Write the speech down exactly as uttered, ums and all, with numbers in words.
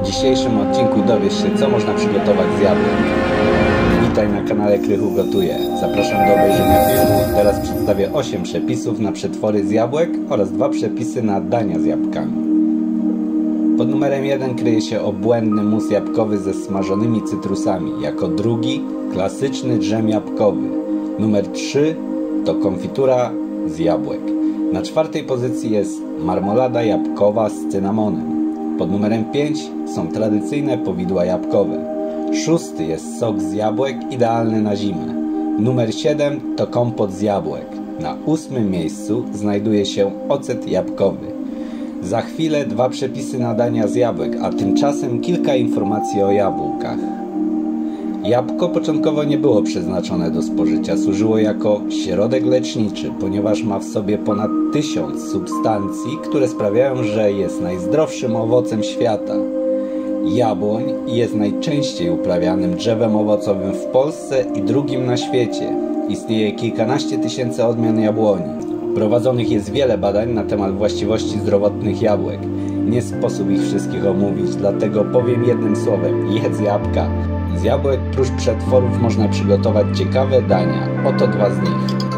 W dzisiejszym odcinku dowiesz się, co można przygotować z jabłek. Witaj na kanale Krychu Gotuje. Zapraszam do obejrzenia filmu. Teraz przedstawię osiem przepisów na przetwory z jabłek oraz dwa przepisy na dania z jabłkami. Pod numerem jeden kryje się obłędny mus jabłkowy ze smażonymi cytrusami. Jako drugi klasyczny dżem jabłkowy. Numer trzy to konfitura z jabłek. Na czwartej pozycji jest marmolada jabłkowa z cynamonem. Pod numerem pięć są tradycyjne powidła jabłkowe. Szósty jest sok z jabłek, idealny na zimę. Numer siedem to kompot z jabłek. Na ósmym miejscu znajduje się ocet jabłkowy. Za chwilę dwa przepisy na dania z jabłek, a tymczasem kilka informacji o jabłkach. Jabłko początkowo nie było przeznaczone do spożycia, służyło jako środek leczniczy, ponieważ ma w sobie ponad tysiąc substancji, które sprawiają, że jest najzdrowszym owocem świata. Jabłoń jest najczęściej uprawianym drzewem owocowym w Polsce i drugim na świecie. Istnieje kilkanaście tysięcy odmian jabłoni. Prowadzonych jest wiele badań na temat właściwości zdrowotnych jabłek. Nie sposób ich wszystkich omówić, dlatego powiem jednym słowem: jedz jabłka. Z jabłek prócz przetworów można przygotować ciekawe dania. Oto dwa z nich.